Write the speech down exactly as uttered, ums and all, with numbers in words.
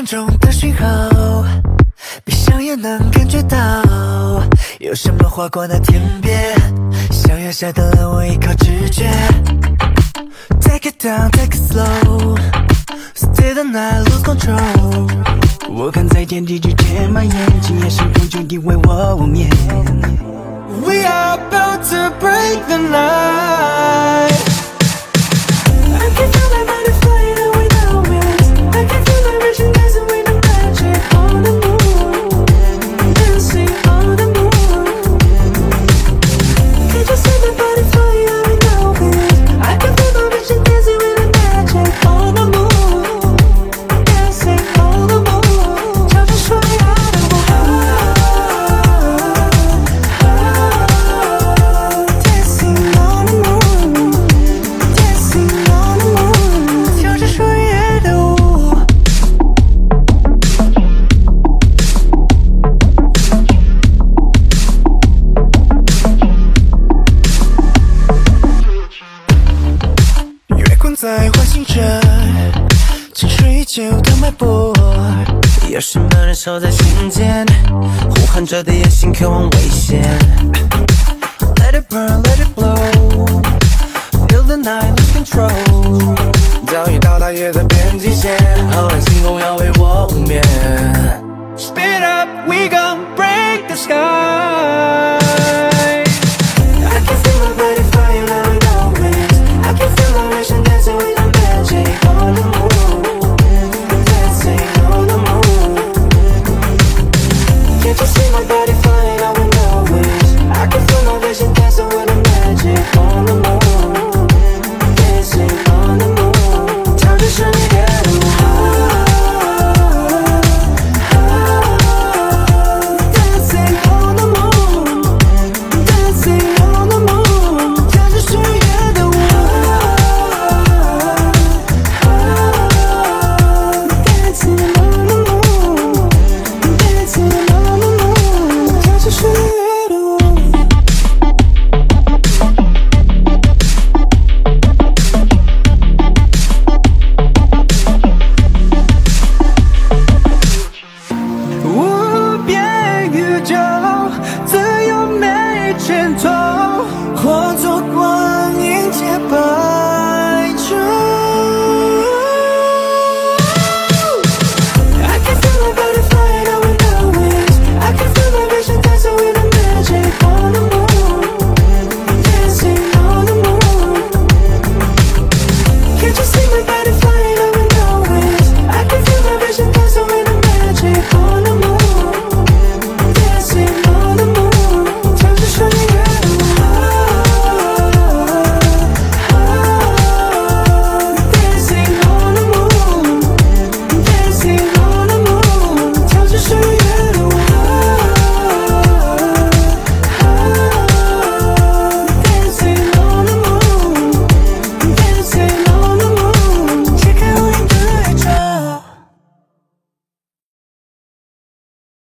中的讯号，闭上眼能感觉到，有什么划过那天边，想要下的了我依靠直觉。Take it down, take it slow, stay the night, lose control。我看在天地之间蔓延，今夜星空就定为我无眠。We are about to break the night. I can feel my body flying away now with. I can feel my vision dancing with the magic on the moon, dancing on the moon. Can't you see my body flying away now with. I can feel my vision dancing with the magic on the moon, dancing on the moon. 悄悄说呀的我。在唤醒着沉睡已久的脉搏，有什么人守在心间，呼喊着的野心渴望危险。Let it burn, let it blow, feel the night lose control。早已到达夜的边际线，浩瀚星空要为我无眠。Speed up, we gon' break the sky。I can feel my body flying now and always. I can feel my vision dancing with the magic on the moon, dancing on the moon. Can't you see my body flying away?